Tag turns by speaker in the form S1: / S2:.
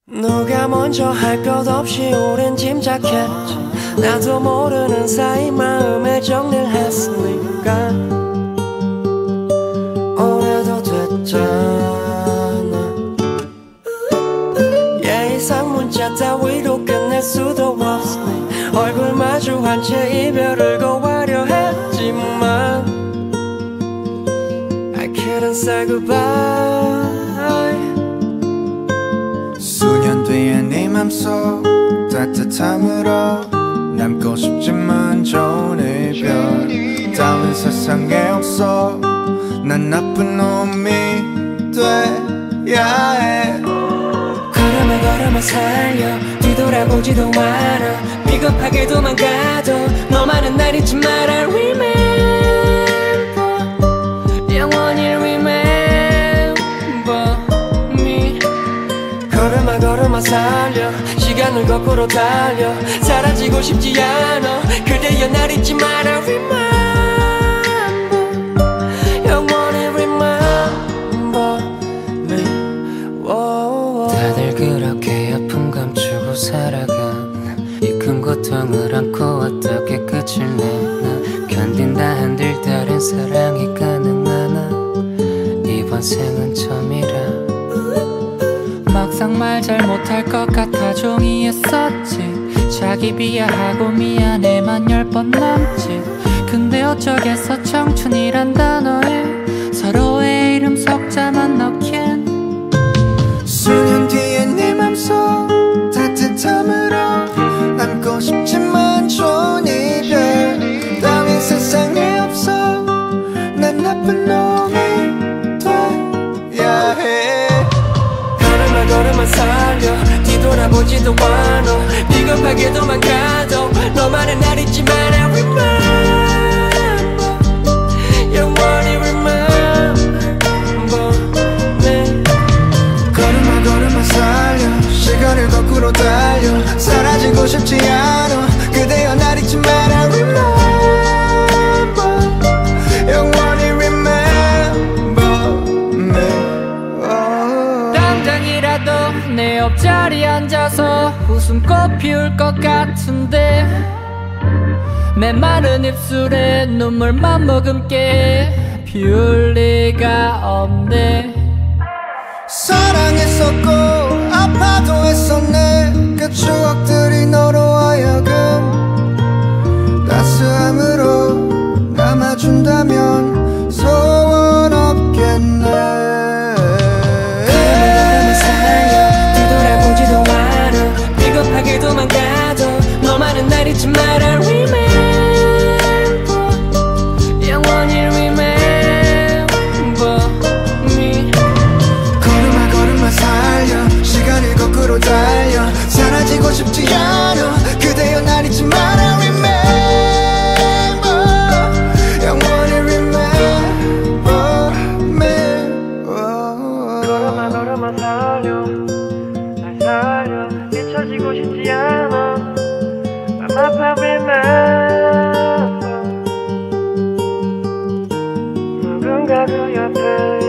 S1: 누가 먼저 할 것 없이 오랜 짐작했지. 나도 모르는 사이 마음에 정리를 했으니까 오래도 됐잖아. 예의상 문자 따위로 끝낼 수도 없으니 얼굴 마주한 채 이별을 고하려 했지만 I couldn't say goodbye.
S2: 수년 뒤에 네 맘속 따뜻함으로 남고 싶지만 좋은 이별 따윈 세상에 없어. 난 나쁜 놈이 돼야 해.
S1: 걸음에 걸음에 살려 뒤돌아보지도 않아. 비겁하게 도망가도 너만은 날 잊지 마라. Remember 영원히 remember me. 걸음아 걸음아 살려 시간을 거꾸로 달려 사라지고 싶지 않아. 그대여 날 잊지 마라. Remember 영원히 remember me. 다들 그렇게 아픔 감추고 살아가. 이 큰 고통을 안고 어떻게 끝을 내나. 견딘다 한들 다른 사랑이 가능하나. 이번 생은 처음이라. 막상 말 잘 못할 것 같아 종이에 썼지. 자기 비하하고 미안해만 10번 넘지. 근데 어쩌겠어 청춘이란 단어에 서로의 이름 석자만 넣기엔.
S2: 수년 뒤에 네 맘속 따뜻함으로 남고 싶지만 좋은 이별 따윈 세상에 없어. 난 나쁜 놈이 돼야 해.
S1: 걸음아 걸음아 살려 뒤돌아보지도 않아. 비겁하게 도망가도 너만은 날 잊지 마라. Remember 영원히 remember me.
S2: 걸음아 걸음아 살려 시간을 거꾸로 달려 사라지고 싶지 않아. 그대여 날 잊지 마라. Remember 영원히 remember me.
S1: 당장이라도 내 옆자리에 앉아서 웃음꽃 피울 것 같은데 메마른 입술에 눈물만 머금게 피울 리가 없네.
S2: 사랑했었고 아파도 했었네. 그 추억들이 너로 하여금 따스함으로 남아준다면 소원 없겠네.
S1: 걸음을 살려 뒤돌아보지도 않아. 비겁하게 도망가도 너만은 날 잊지 마라. Remember 영원히 remember me.
S2: 걸음아 걸음아 살려 시간을 거꾸로 달려 사라지고 싶지 않아. 그대여 날 잊지 마라. Remember 영원히 remember me.
S1: 걸음아 걸음아 살려 날 살려 잊혀지고 싶지 않아. 맘 아파 remember 누군가 그 옆에